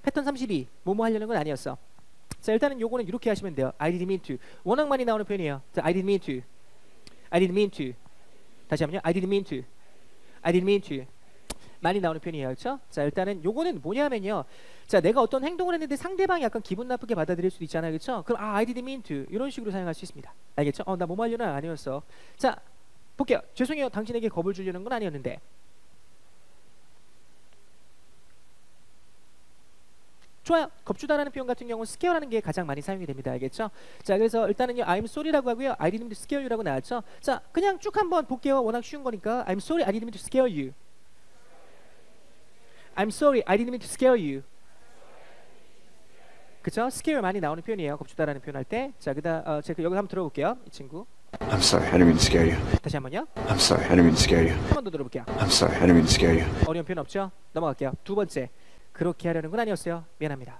패턴 32 뭐뭐 하려는 건 아니었어. 자, 일단은 요거는 이렇게 하시면 돼요. I didn't mean to. 워낙 많이 나오는 표현이에요. 자, I didn't mean to. I didn't mean to. 다시 한번요. I didn't mean to. I didn't mean to. 많이 나오는 표현이에요. 그렇죠? 자, 일단은 요거는 뭐냐면요. 자, 내가 어떤 행동을 했는데 상대방이 약간 기분 나쁘게 받아들일 수도 있잖아요. 그렇죠? 그럼 I didn't mean to 이런 식으로 사용할 수 있습니다. 알겠죠? 나 뭐뭐 하려는 아니었어. 자, 볼게요. 죄송해요. 당신에게 겁을 주려는 건 아니었는데. 좋아요. 겁주다라는 표현 같은 경우는 scare라는 게 가장 많이 사용이 됩니다. 알겠죠? 자, 그래서 일단은요, I'm sorry라고 하고요, I didn't mean to scare you라고 나왔죠? 자, 그냥 쭉 한번 볼게요. 워낙 쉬운 거니까. I'm sorry, I didn't mean to scare you. I'm sorry, I didn't mean to scare you. 그쵸? scare 많이 나오는 표현이에요. 겁주다라는 표현 할 때. 자, 그다음 제가 여기 한번 들어볼게요. 이 친구. I'm sorry, I didn't mean to scare you. 다시 한번요. I'm sorry, I didn't mean to scare you. 한 번 더 들어볼게요. I'm sorry, I didn't mean to scare you. 어려운 표현 없죠? 넘어갈게요. 두 번째. 그렇게 하려는 건 아니었어요. 미안합니다.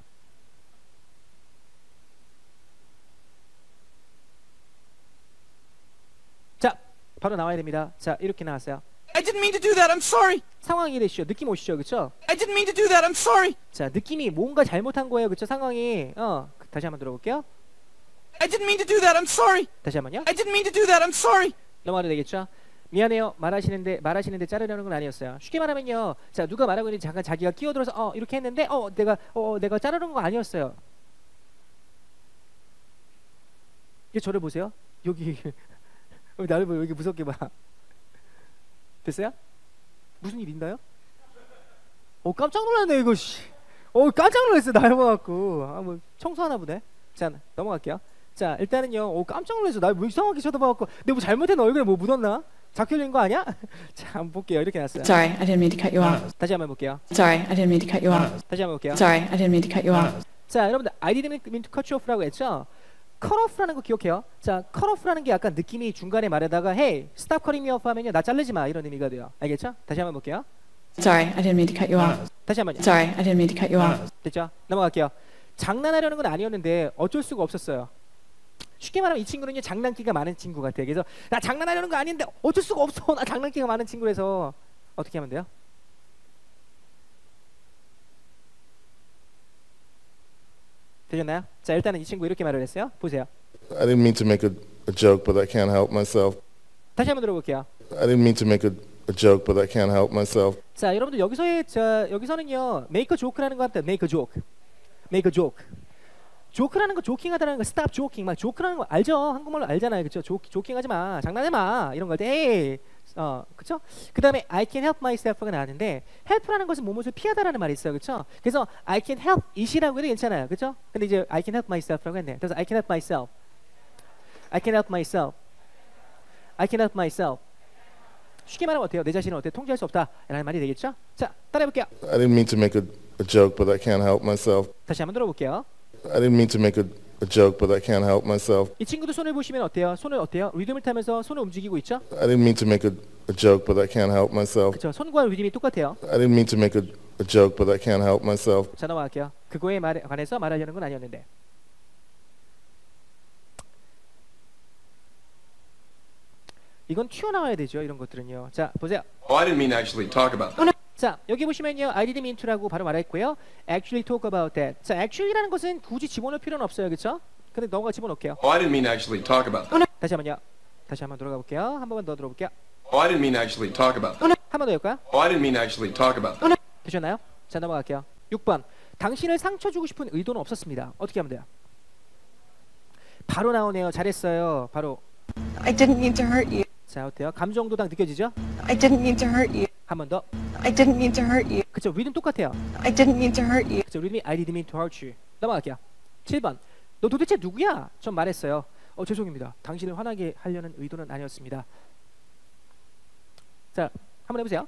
자, 바로 나와야 됩니다. 자, 이렇게 나왔어요. I didn't mean to do that. I'm sorry. 상황이 되시죠. 느낌 오시죠. 그쵸? I didn't mean to do that. I'm sorry. 자, 느낌이 뭔가 잘못한 거예요. 그쵸? 상황이 다시 한번 들어볼게요. I didn't mean to do that. I'm sorry. 다시 한번요. I didn't mean to do that. I'm sorry. 넘어가도 되겠죠? 미안해요. 말하시는데 자르려는 건 아니었어요. 쉽게 말하면요. 자, 누가 말하고 있는지 잠깐 자기가 끼어들어서 이렇게 했는데 내가 자르는 거 아니었어요. 이제 저를 보세요. 여기 나를 보고 여기 무섭게 봐. 됐어요? 무슨 일 있나요? 깜짝 놀랐네 이거. 깜짝 놀랐어. 날 봐갖고 뭐 청소하나 보네. 자, 넘어갈게요. 자, 일단은요. 깜짝 놀랐어. 날 왜 이상하게 쳐다봐갖고 내가 뭐 잘못했나? 얼굴에 뭐 묻었나? 작혈린 거 아니야? 자, 한번 볼게요. 이렇게 났어요. Sorry, I didn't mean to cut you off. 다시 한번 볼게요. Sorry, I didn't mean to cut you off. 다시 한번 볼게요. Sorry, I didn't mean to cut you off. 자, 여러분들 I didn't mean to cut you off라고 했죠? cut off라는 거 기억해요. 자, cut off라는 게 약간 느낌이 중간에 말에다가 hey, stop cutting me off 하면요. 나 자르지 마 이런 의미가 돼요. 알겠죠? 다시 한번 볼게요. Sorry, I didn't mean to cut you off. 다시 한번요. Sorry, I didn't mean to cut you off. 됐죠? 넘어갈게요. 장난하려는 건 아니었는데 어쩔 수가 없었어요. 쉽게 말하면 이 친구는요 장난기가 많은 친구 같아요. 그래서 나 장난하려는 거 아닌데 어쩔 수가 없어. 나 장난기가 많은 친구라서 어떻게 하면 돼요? 되셨나요? 자, 일단은 이 친구 이렇게 말을 했어요. 보세요. I didn't mean to make a joke, but I can't help myself. 다시 한번 들어볼게요. I didn't mean to make a joke, but I can't help myself. 자, 여러분들 여기서는요 make a joke라는 거 합니다. make a joke, make a joke. 조크라는 거 조킹하다라는 거 stop joking 막 조크라는 거 알죠? 한국말로 알잖아요. 그쵸? 조킹하지 마, 장난하지 마 이런 거 할 때 에이 그쵸? 그 다음에 I can help myself가 나왔는데 help라는 것은 무엇을 피하다라는 말이 있어요. 그쵸? 그래서 I can help it이라고 해도 괜찮아요. 그쵸? 근데 이제 I can help myself라고 했네. 그래서 I can help myself, I can help myself, I can help myself. 쉽게 말하면 어때요? 내 자신을 어때요? 통제할 수 없다 라는 말이 되겠죠? 자, 따라해볼게요. I didn't mean to make a joke, but I can't help myself. 다시 한번 들어볼게요. I didn't mean to make a joke, but I can't help myself. 이 친구도 손을 보시면 어때요? 손을 어때요? 리듬을 타면서 손을 움직이고 있죠? I didn't mean to make a joke, but I can't help myself. 그렇죠. 손과 리듬이 똑같아요. I didn't mean to make a joke, but I can't help myself. 자, 넘어갈게요. 그거에 관해서 말하려는 건 아니었는데. 이건 튀어나와야 되죠. 이런 것들은요. 자, 보세요. Oh, I didn't mean to actually talk about that. 자, 여기 보시면요. I didn't mean to라고 바로 말했고요. Actually talk about that. 자, actually라는 것은 굳이 집어넣을 필요는 없어요. 그렇죠? 근데 너가 집어넣을게요. Oh, I didn't mean to actually talk about that. 다시 한번요. 다시 한번 돌아가 볼게요. 한 번만 더 들어볼게요. Oh, I didn't mean to actually talk about that. 한 번 더 할까요? Oh, I didn't mean to actually talk about that. 되셨나요? 자, 넘어갈게요. 6번. 당신을 상처 주고 싶은 의도는 없었습니다. 어떻게 하면 돼요? 바로 나오네요. 잘했어요. 바로. I didn't mean to hurt you. 자, 어때요? 감정도당 느껴지죠? I didn't mean to hurt you. 한 번 더. I didn't mean to hurt you. 그쵸? 리듬 똑같아요. I didn't mean to hurt you. 그쵸? 리듬이 I didn't mean to hurt you. 넘어갈게요. 7번. 너 도대체 누구야? 전 말했어요. 죄송합니다. 당신을 화나게 하려는 의도는 아니었습니다. 자, 한번 해보세요.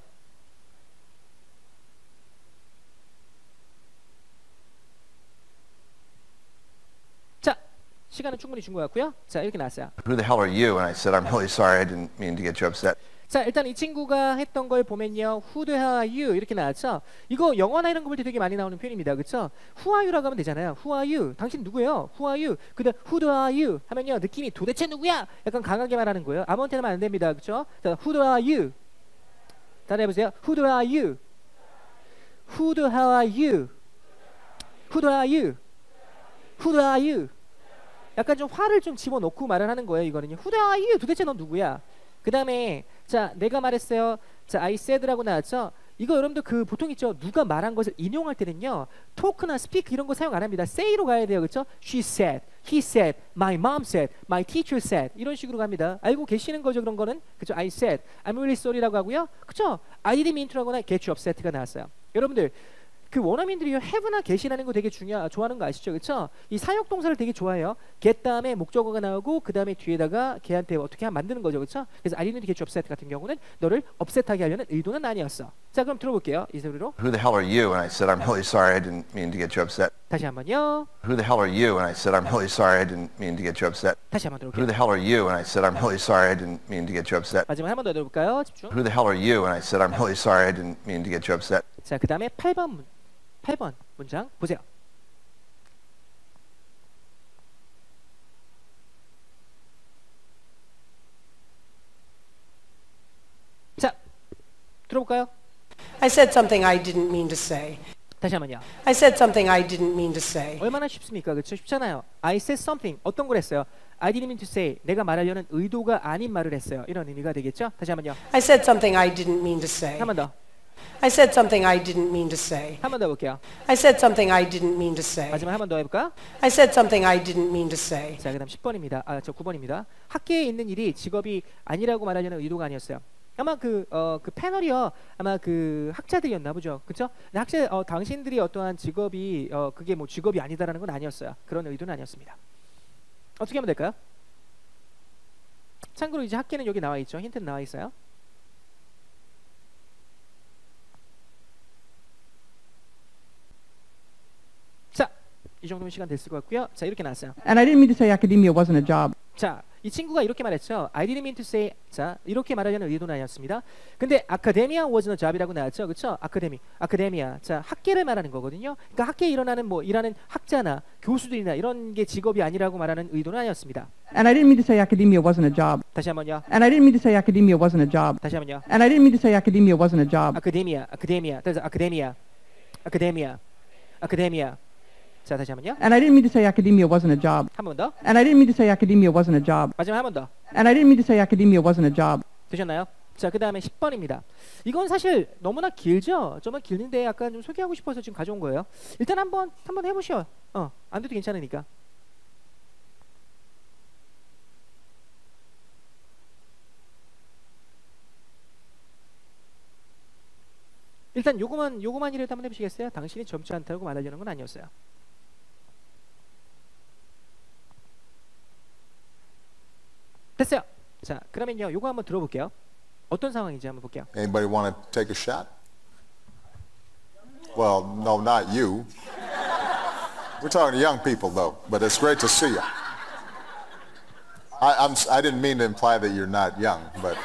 자, 시간은 충분히 준 것 같고요. 자, 이렇게 나왔어요. Who the hell are you? And I said, I'm really sorry. I didn't mean to get you upset. 자, 일단 이 친구가 했던 걸 보면요. Who the hell are you? 이렇게 나왔죠. 이거 영어나 이런 거 볼 때 되게 많이 나오는 표현입니다. 그렇죠? Who are you라고 하면 되잖아요. Who are you? 당신 누구예요? Who are you? 근데 Who are you? 하면요. 느낌이 도대체 누구야? 약간 강하게 말하는 거예요. 아무한테나 하면 안 됩니다. 그렇죠? 자, Who are you? 따라해 보세요. Who are you? Who the hell are you? Who are you? Who are you? 약간 좀 화를 좀 집어넣고 말을 하는 거예요. 이거는요. Who are you? 도대체 넌 누구야? 그 다음에 자 내가 말했어요. 자 I said라고 나왔죠. 이거 여러분들 그 보통 있죠. 누가 말한 것을 인용할 때는요. talk나 speak 이런 거 사용 안 합니다. say로 가야 돼요. 그렇죠? She said, he said, my mom said, my teacher said 이런 식으로 갑니다. 알고 계시는 거죠. 그런 거는 그렇죠? I said, I'm really sorry라고 하고요. 그렇죠? I didn't mean to라거나 get you upset가 나왔어요. 여러분들 그 원어민들이 have나 get이라는 거 되게 좋아하는 거 아시죠? 그렇죠? 이 사역 동사를 되게 좋아해요. get 다음에 목적어가 나오고 그 다음에 뒤에다가 걔한테 어떻게 하면 만드는 거죠. 그렇죠? 그래서 I didn't get you upset 같은 경우는 너를 upset하게 하려는 의도는 아니었어. 자 그럼 들어볼게요. 이 소리로. Who the hell are you? And I said, I'm really sorry. I didn't mean to get you upset. 다시 한번요. Who the hell are you? And I said, I'm really sorry. I didn't mean to get you upset. 다시 한번 Who 들어볼게요. the hell are you? And I said, I'm really sorry. I didn't mean to get you upset. 마지막 한 번 더 들어볼까요? 집중. Who the hell are you? And I said, I'm really sorry. I didn't mean to get you upset. 자 그 다음에 8번 문장 보세요. 자 들어볼까요? I said something I didn't mean to say. 다시 한번요. I said something I didn't mean to say. 얼마나 쉽습니까? 그렇죠? 쉽잖아요. I said something 어떤 걸 했어요? I didn't mean to say 내가 말하려는 의도가 아닌 말을 했어요. 이런 의미가 되겠죠? 다시 한번요. I said something I didn't mean to say. 한 번 더. I said something I didn't mean to say. 한 번 더 볼게요. I said something I didn't mean to say. 마지막 한 번 더 해볼까? I said something I didn't mean to say. 자 그다음 10번입니다. 저 9번입니다. 학계에 있는 일이 직업이 아니라고 말하려는 의도가 아니었어요. 아마 그 패널이요. 아마 그 학자들이었나 보죠. 그렇죠? 당신들이 어떠한 직업이 그게 뭐 직업이 아니다라는 건 아니었어요. 그런 의도는 아니었습니다. 어떻게 하면 될까요? 참고로 이제 학계는 여기 나와 있죠. 힌트는 나와 있어요. 자, 이 정도면 시간 됐을 것 같고요. 자, 이렇게 나왔어요. And I didn't mean to say academia wasn't a job. 자, 이 친구가 이렇게 말했죠. I didn't mean to say. 자, 이렇게 말하려는 의도는 아니었습니다. 근데 academia wasn't a job이라고 나왔죠. 그렇죠? academia. 자, 학계를 말하는 거거든요. 그러니까 학계에 일하는 학자나 교수들이나 이런 게 직업이 아니라고 말하는 의도는 아니었습니다. And I didn't mean to say academia wasn't a job. 다시 한번요. And I didn't mean to say academia wasn't a job. 다시 한번요. And I didn't mean to say academia wasn't a job. academia. 자, 다시 한번요. And I didn't mean to say academia wasn't a job. 한 번 더. And I didn't mean to say academia wasn't a job. 마지막 한 번 더. And I didn't mean to say academia wasn't a job. 되셨나요? 자, 그 다음에 10번입니다. 이건 사실 너무나 길죠? 정말 길는데 약간 좀 소개하고 싶어서 지금 가져온 거예요. 일단 한번 해보시오. 안 돼도 괜찮으니까. 일단 요거만이라도 한번 해보시겠어요? 당신이 젊지 않다고 말하려는 건 아니었어요. 됐어요. 자, 그러면요, 요거 한번 들어볼게요. 어떤 상황인지 한번 볼게요. Anybody want to take a shot? Well, no, not you. We're talking to young people, though, but it's great to see you. I didn't mean to imply that you're not young, but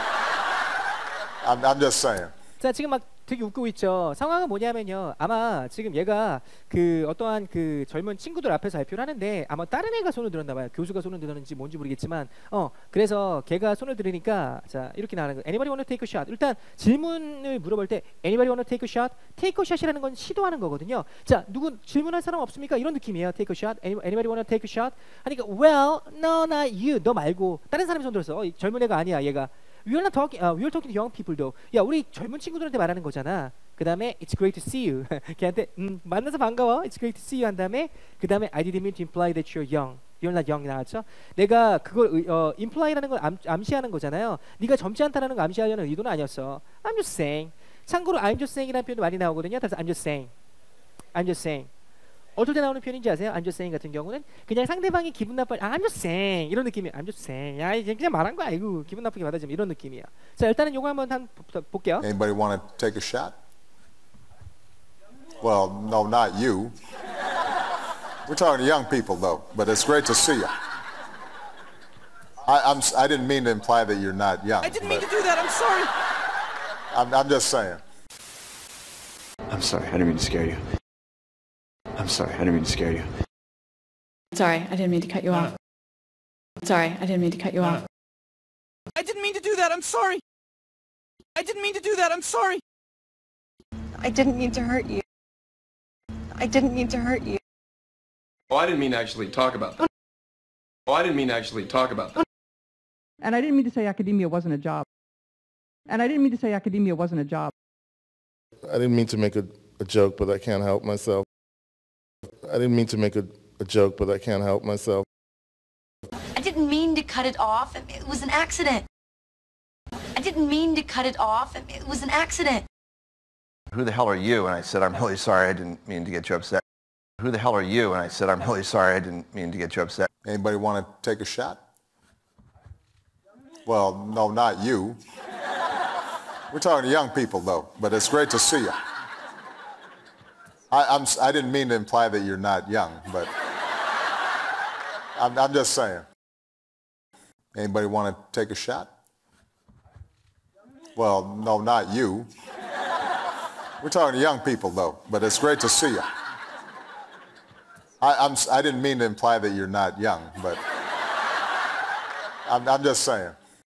I'm just saying. 자, 지금 막 되게 웃고 있죠. 상황은 뭐냐면요. 아마 지금 얘가 그 어떠한 그 젊은 친구들 앞에서 발표를 하는데 아마 다른 애가 손을 들었나 봐요. 교수가 손을 들었는지 뭔지 모르겠지만 그래서 걔가 손을 들으니까 자, 이렇게 나가는 거예요. Anybody wanna take a shot? 일단 질문을 물어볼 때 Anybody wanna take a shot? Take a shot이라는 건 시도하는 거거든요. 자, 누구 질문할 사람 없습니까? 이런 느낌이에요. Take a shot. Anybody wanna take a shot? 하니까 Well, no, not you. 너 말고 다른 사람이 손 들었어. 젊은 애가 아니야, 얘가. We are talking to young people though. 야, 우리 젊은 친구들한테 말하는 거잖아. 그 다음에 It's great to see you. 걔한테 만나서 반가워. It's great to see you 한 다음에 그 다음에 I didn't mean to imply that you're young. You're not young 나왔죠? 내가 그걸 imply라는 걸 암시하는 거잖아요. 네가 젊지 않다라는 거 암시하려는 의도는 아니었어. I'm just saying. 참고로 I'm just saying이라는 표현도 많이 나오거든요. 그래서 I'm just saying. 어떨 때 나오는 표현인지 아세요? I'm just saying 같은 경우는 그냥 상대방이 기분 나빠 I'm just saying 이런 느낌이에요. I'm just saying. 야, 그냥 말한 거야. 이거 기분 나쁘게 받아주면 이런 느낌이야. 자, 일단은 요거 한번 볼게요. Anybody want to take a shot? Well, no, not you. We're talking to young people, though, but it's great to see you. I didn't mean to imply that you're not young. I didn't mean to do that. I'm sorry. I'm just saying. I'm sorry, I didn't mean to scare you. I'm sorry, I didn't mean to scare you. Sorry, I didn't mean to cut you off. Sorry, I didn't mean to cut you off. I didn't mean to do that. I'm sorry. I didn't mean to do that. I'm sorry. I didn't mean to hurt you. I didn't mean to hurt you. Oh, I didn't mean to actually talk about that. Oh, I didn't mean to actually talk about that. And I didn't mean to say academia wasn't a job. And I didn't mean to say academia wasn't a job. I didn't mean to make a joke, but I can't help myself. I didn't mean to make a joke, but I can't help myself. I didn't mean to cut it off. It was an accident. I didn't mean to cut it off. It was an accident. Who the hell are you? And I said, I'm really sorry. I didn't mean to get you upset. Who the hell are you? And I said, I'm really sorry. I didn't mean to get you upset. Anybody want to take a shot? Well, no, not you. We're talking to young people, though, but it's great to see you. I didn't mean to imply that you're not young, but I'm just saying. Anybody want to take a shot? Well, no, not you. We're talking to young people, though, but it's great to see you. I didn't mean to imply that you're not young, but I'm just saying.